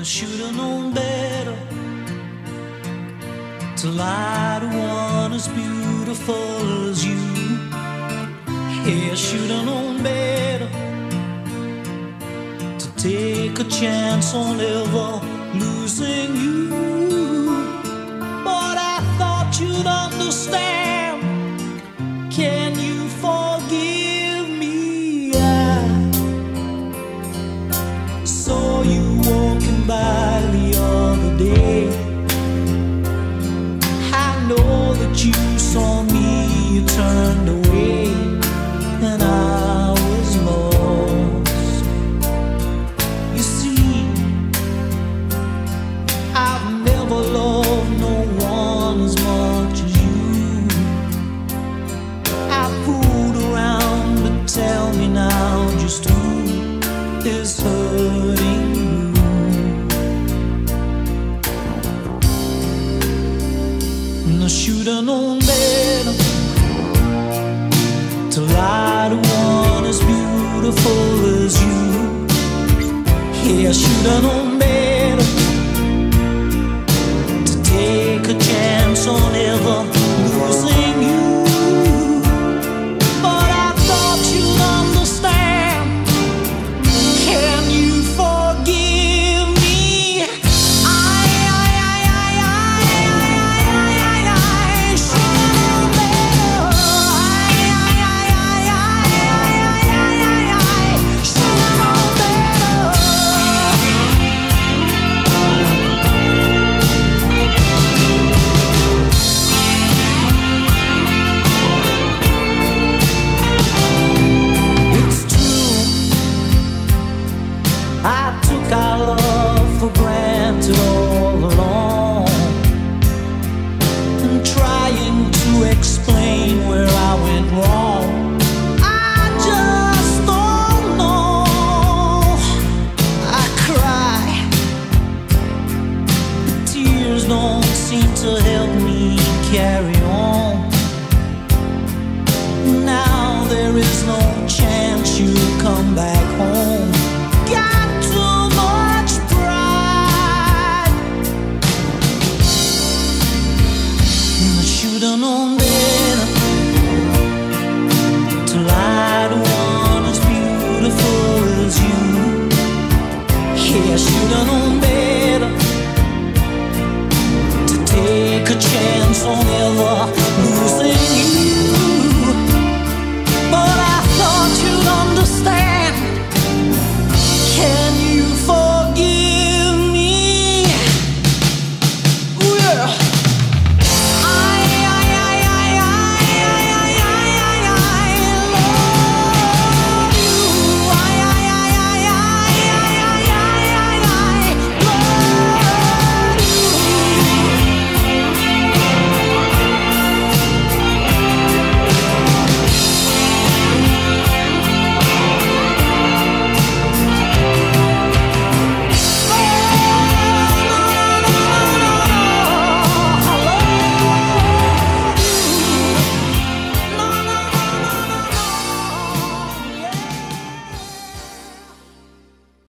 Should've known better to lie to one as beautiful as you. Yeah, I should've known better to take a chance on ever losing you. But I thought you'd understand. Can you forgive me? I saw you walking by the other day. I know that you saw me, you turned away, and I was lost. You see, I've never loved no one as much as you. I fooled around, but tell me now, just who is hurting you? I should've known better to lie to one as beautiful as you. Yeah, I should've known better to take a chance on ever losing you. But I thought you'd understand. Can you forgive me? I took our love for granted all along, and trying to explain where I went wrong. I just don't know. I cry, but tears don't seem to help me carry on. Now there is no chance you'll come back home. Got too much pride. I should've known better to lie to one as beautiful as you. Yeah, I should've known